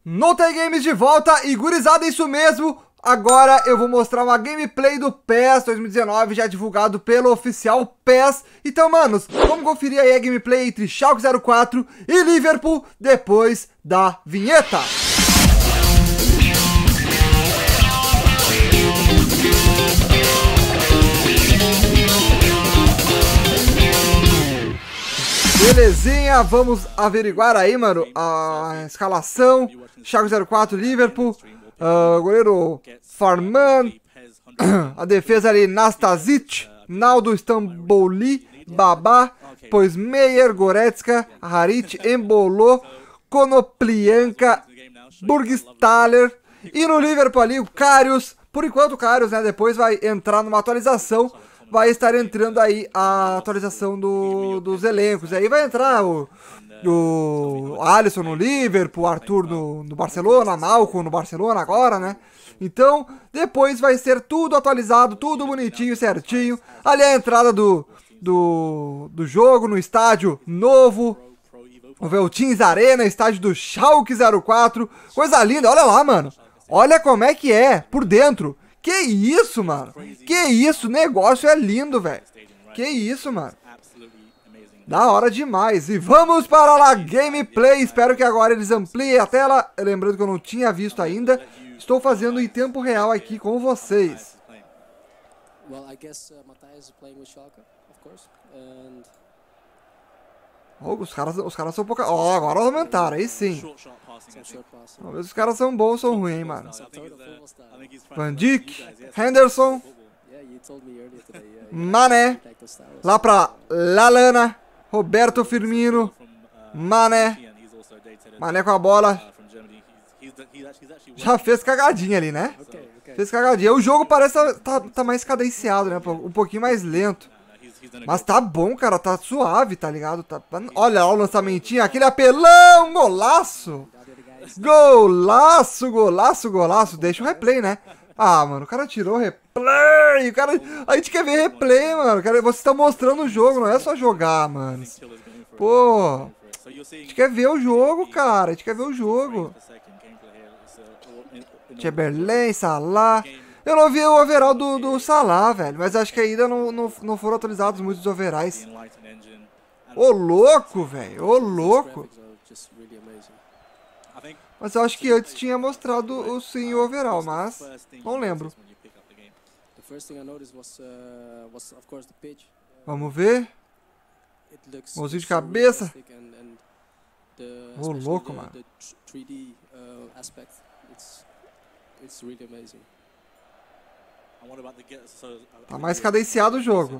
No Tay Games de volta e gurizada, isso mesmo. Agora eu vou mostrar uma gameplay do PES 2019, já divulgado pelo oficial PES. Então, manos, vamos conferir aí a gameplay entre Schalke 04 e Liverpool depois da vinheta. Belezinha, vamos averiguar aí, mano, a escalação. Schalke 04, Liverpool, goleiro Farman, a defesa ali, Nastasic, Naldo, Stambouli, Babá, pois Meyer, Goretzka, Harit, Embolo, Konoplyanka, Burgstaller, e no Liverpool ali o Karius. Por enquanto o Karius, né, depois vai entrar numa atualização. Vai estar entrando aí a atualização dos elencos. Aí vai entrar o Alisson no Liverpool, o Arthur no Barcelona, Malcom no Barcelona agora, né? Então, depois vai ser tudo atualizado, tudo bonitinho, certinho. Ali a entrada do jogo no estádio novo. O Veltins Arena, estádio do Schalke 04. Coisa linda, olha lá, mano. Olha como é que é por dentro. Que isso, mano? Que isso? O negócio é lindo, velho. Que isso, mano? Da hora demais. E vamos para a gameplay. Espero que agora eles ampliem a tela. Lembrando que eu não tinha visto ainda. Estou fazendo em tempo real aqui com vocês. Oh, os caras são pouca... Oh, agora aumentaram, aí sim. Vamos ver se os caras são bons ou são ruins, hein, mano. Van Dijk, Henderson, Mané, lá pra Lallana, Roberto Firmino, Mané com a bola. Já fez cagadinha ali, né? Fez cagadinha. O jogo parece tá mais cadenciado, né? Um pouquinho mais lento. Mas tá bom, cara, tá suave, tá ligado? Olha lá o lançamentinho, aquele apelão, golaço! Golaço! Deixa o replay, né? Ah, mano, o cara tirou o replay, a gente quer ver replay, mano. Vocês estão mostrando o jogo, não é só jogar, mano. Pô, a gente quer ver o jogo, cara, a gente quer ver o jogo. Chamberlain, Salah... Eu não vi o overall do Salah, velho, mas acho que ainda não foram atualizados muitos overalls. Ô, louco, velho, ô, louco. Mas eu acho que antes tinha mostrado sim o overall, mas não lembro. Vamos ver. Mãozinho de cabeça. Ô, louco, mano. Tá mais cadenciado o jogo.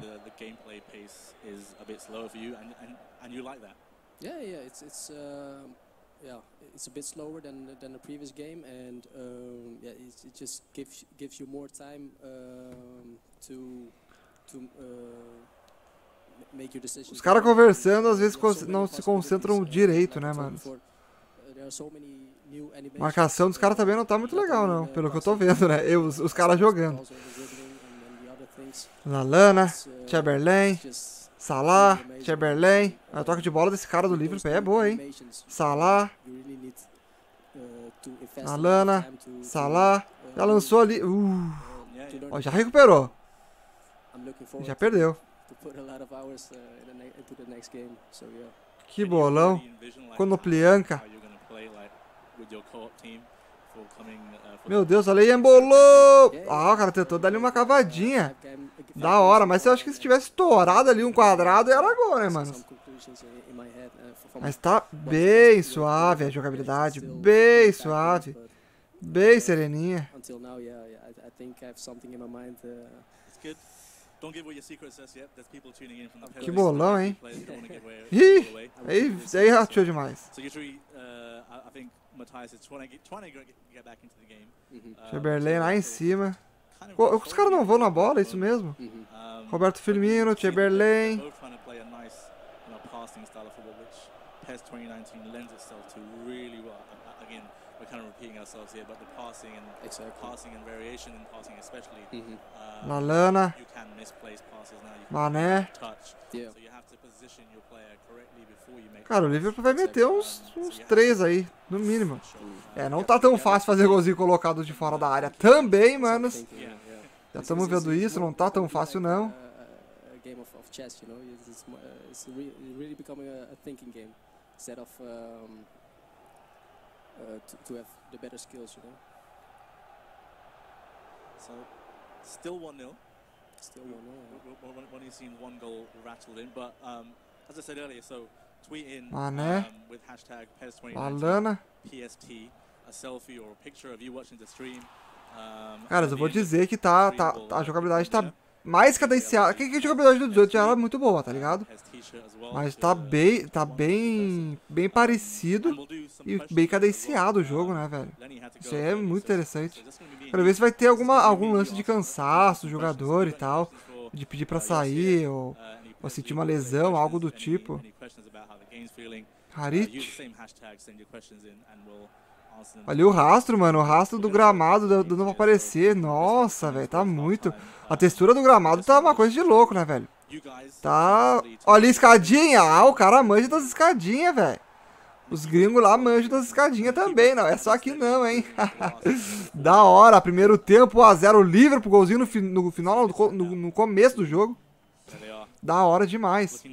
It's a bit slower than the previous game, and yeah, it just gives you more time to make your decisions. Os caras conversando às vezes não se concentram direito, né, mano? Marcação dos caras também não tá muito legal, não, pelo que eu tô vendo, né? Os caras jogando. Lallana, Chamberlain, Salah, Chamberlain. A toca de bola desse cara do Liverpool é boa, hein? Salah, Lallana, Salah. Já lançou ali. Ó, já recuperou. Já perdeu. Que bolão. Konoplyanka. Meu Deus, olha aí, embolou! Ah, o cara tentou dar ali uma cavadinha. Da hora, mas eu acho que se tivesse estourado ali um quadrado, era gol, né, mano? Mas tá bem suave a jogabilidade, bem suave. Bem sereninha. Que bolão, hein? Ih, aí rateou demais. Chamberlain lá em cima. Os caras não vão na bola, é isso mesmo? Roberto Firmino, Chamberlain. Lallana. Mané. Cara, o Liverpool vai meter uns 3 aí, no mínimo. Não tá tão fácil fazer golzinho colocado de fora da área também, manos. Já estamos vendo isso, não tá tão fácil não. Game of chess, you know, it's really becoming a thinking game instead of to have the better skills, you know. So, still 1-0. Still 1-0. When you've seen one goal rattled in, but as I said earlier, so tweet in Mané. with hashtag PES2019 Lallana. PST a selfie or a picture of you watching the stream. Cara, eu vou dizer que a jogabilidade tá mais cadenciada. Que a jogabilidade do 18 já era muito boa, tá ligado? Mas tá bem parecido e bem cadenciado o jogo, né, velho? Isso aí é muito interessante. Quero ver se vai ter algum lance de cansaço do jogador e tal, de pedir pra sair ou sentir uma lesão, algo do tipo. Harit. Ali o rastro, mano. O rastro do gramado dando pra aparecer. Nossa, velho. Tá muito. A textura do gramado tá uma coisa de louco, né, velho? Tá. Olha a escadinha. Ah, o cara manja das escadinhas, velho. Os gringos lá manjam das escadinhas também, não. É só aqui não, hein? Da hora. Primeiro tempo, 1-0 Liverpool. Golzinho no final, no começo do jogo. Da hora demais.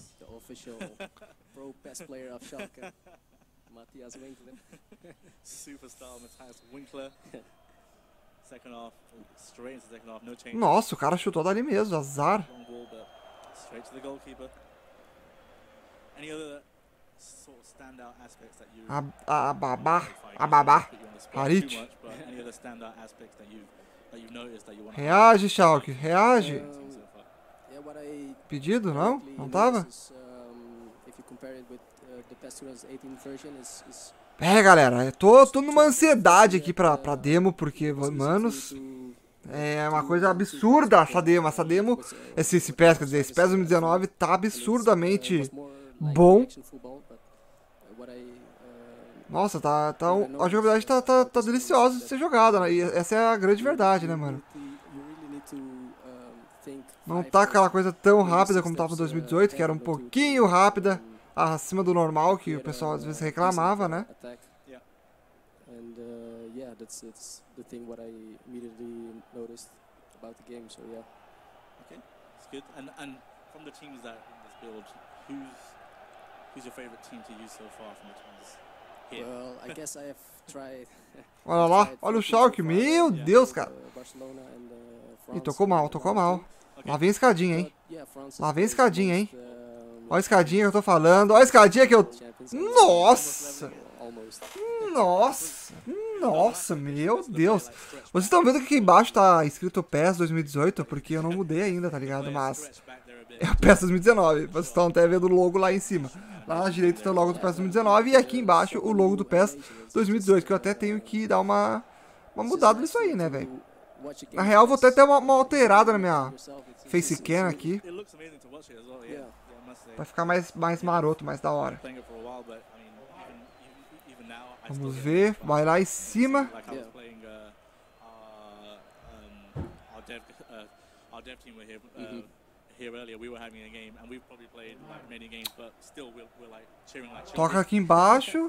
Matthias Winkler. Superstar Matthias Winkler. Second half, straight into the second half, no change. Nossa, o cara chutou dali mesmo, azar. Long ball, but straight to the goalkeeper. Any other sort of standout aspects that you Babá. Harit. Any other standout aspects that you've noticed that you want to Reage, Schalke, reage. Pedido, não? Não tava? Galera, eu tô numa ansiedade aqui pra demo, porque, manos, é uma coisa absurda essa demo. Esse PES, quer dizer, esse PES 2019 tá absurdamente bom. Nossa, a jogabilidade tá deliciosa de ser jogada, né? E essa é a grande verdade, né, mano? Não tá aquela coisa tão rápida como tava em 2018, que era um pouquinho rápida, acima do normal, que o pessoal às vezes reclamava, né? That's the thing what I immediately noticed about the game. So yeah. Okay, it's good. And from the teams that in this build, who's your favorite team to use so far from the teams here? Well, I guess I have tried. Olha lá, olha o Schalke, meu Deus, cara. Ih, tocou mal. Lá vem a escadinha, hein? Lá vem a escadinha, hein? Olha a escadinha que eu tô falando. Olha a escadinha que eu... Nossa! Nossa, meu Deus. Vocês estão vendo que aqui embaixo tá escrito PES 2018? Porque eu não mudei ainda, tá ligado? Mas é o PES 2019. Vocês estão até vendo o logo lá em cima. Lá na direita tem o logo do PES 2019 e aqui embaixo o logo do PES 2018. Que eu até tenho que dar uma mudada nisso aí, né, velho? Na real, vou até ter uma alterada na minha facecam aqui. Vai ficar mais maroto, mais da hora. Vamos ver, vai lá em cima. Toca aqui embaixo.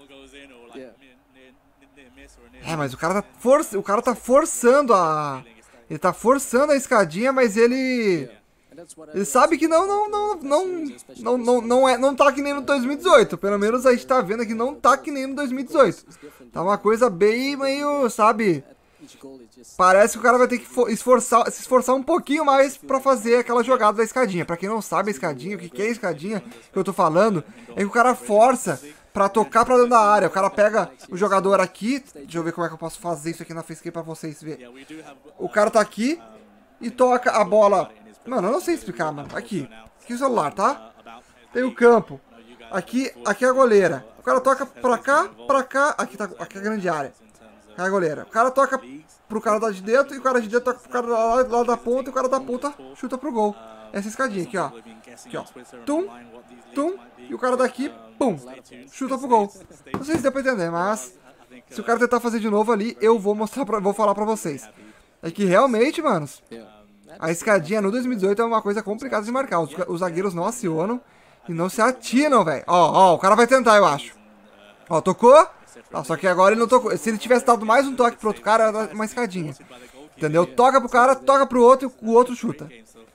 Mas o cara tá forçando a... Ele tá forçando a escadinha, mas ele sabe que não tá que nem no 2018. Pelo menos a gente tá vendo que não tá que nem no 2018. Tá uma coisa bem meio, sabe? Parece que o cara vai ter que se esforçar um pouquinho mais pra fazer aquela jogada da escadinha. Pra quem não sabe a escadinha, o que é a escadinha que eu tô falando, é que o cara força pra tocar pra dentro da área. O cara pega o jogador aqui. Deixa eu ver como é que eu posso fazer isso aqui na facecam pra vocês verem. O cara tá aqui e toca a bola. Mano, eu não sei explicar, mano. Aqui o celular, tá? Tem o campo. Aqui é a goleira. O cara toca pra cá. Aqui é a grande área. Aqui é a goleira. O cara toca pro cara lá de dentro e o cara de dentro toca pro cara lá da ponta e o cara da ponta chuta pro gol. Essa escadinha aqui, ó. Aqui, ó. Tum. E o cara daqui, pum, chuta pro gol. Não sei se deu pra entender, mas Se o cara tentar fazer de novo ali, eu vou mostrar, vou falar pra vocês. É que realmente, manos, a escadinha no 2018 é uma coisa complicada de marcar. Os zagueiros não acionam e não se atinam, velho. Ó, o cara vai tentar, eu acho. Ó, tocou. Ó, só que agora ele não tocou. Se ele tivesse dado mais um toque pro outro cara, era uma escadinha. Entendeu? Toca pro cara, toca pro outro e o outro chuta.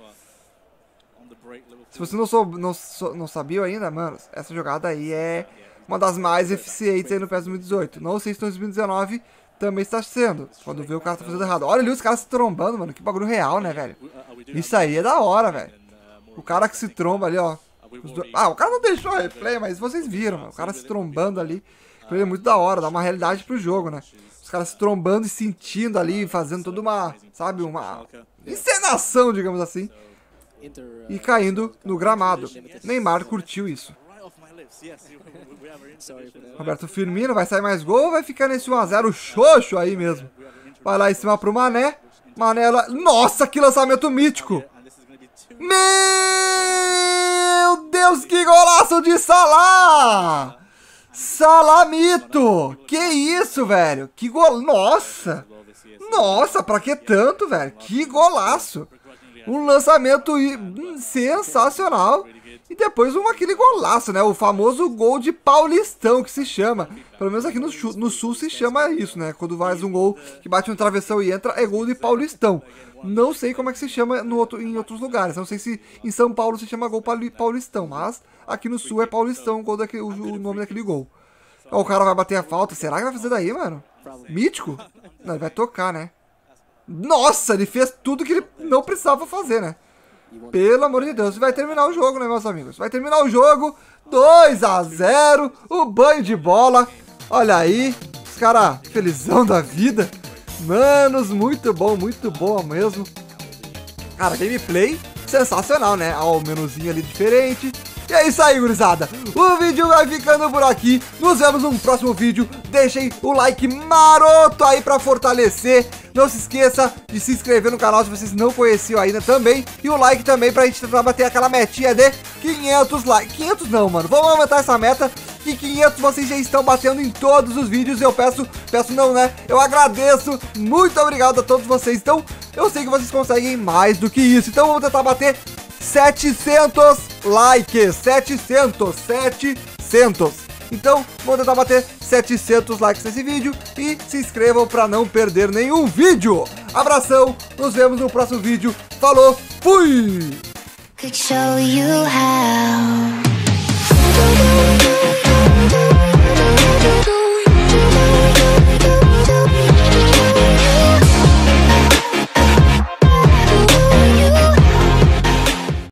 Se você não sabia ainda, mano, essa jogada aí é uma das mais eficientes aí no PES 2018. Não sei se no 2019 também está sendo. Quando vê o cara tá fazendo errado. Olha ali os caras se trombando, mano. Que bagulho real, né, velho? Isso aí é da hora, velho. O cara que se tromba ali, ó. O cara não deixou a replay, mas vocês viram, mano. O cara se trombando ali. Aquilo é muito da hora, dá uma realidade pro jogo, né? Os caras se trombando e sentindo ali, fazendo toda uma, sabe, uma encenação, digamos assim. E caindo no gramado. Neymar curtiu isso. Roberto Firmino, vai sair mais gol ou vai ficar nesse 1x0 xoxo aí mesmo? Vai lá em cima pro Mané. Mané, nossa, que lançamento mítico! Meu Deus, que golaço de Salah! Salamito! Que isso, velho? Que gol... Nossa! Nossa, pra que tanto, velho? Que golaço! Um lançamento sensacional. E depois aquele golaço, né? O famoso gol de Paulistão, que se chama. Pelo menos aqui no Sul se chama isso, né? Quando faz um gol que bate no travessão e entra, é gol de Paulistão. Não sei como é que se chama em outros lugares. Não sei se em São Paulo se chama gol Paulistão. Mas aqui no Sul é Paulistão o nome daquele gol. Ó, o cara vai bater a falta. Será que vai fazer daí, mano? Mítico? Não, ele vai tocar, né? Nossa, ele fez tudo que ele não precisava fazer, né? Pelo amor de Deus, vai terminar o jogo, né, meus amigos? Vai terminar o jogo, 2x0, o banho de bola. Olha aí, os caras felizão da vida. Manos, muito bom mesmo. Cara, gameplay sensacional, né? Ó, o menuzinho ali diferente. E é isso aí, gurizada. O vídeo vai ficando por aqui. Nos vemos no próximo vídeo. Deixem o like maroto aí pra fortalecer. Não se esqueça de se inscrever no canal se vocês não conheciam ainda também. E o like também pra gente tentar bater aquela metinha de 500 likes. 500 não, mano. Vamos aumentar essa meta. E 500 vocês já estão batendo em todos os vídeos. Eu peço não, né? Eu agradeço. Muito obrigado a todos vocês. Então, eu sei que vocês conseguem mais do que isso. Então, vamos tentar bater 700 likes. 700. Então, vamos tentar bater 700 likes nesse vídeo e se inscrevam para não perder nenhum vídeo. Abração, nos vemos no próximo vídeo. Falou, fui!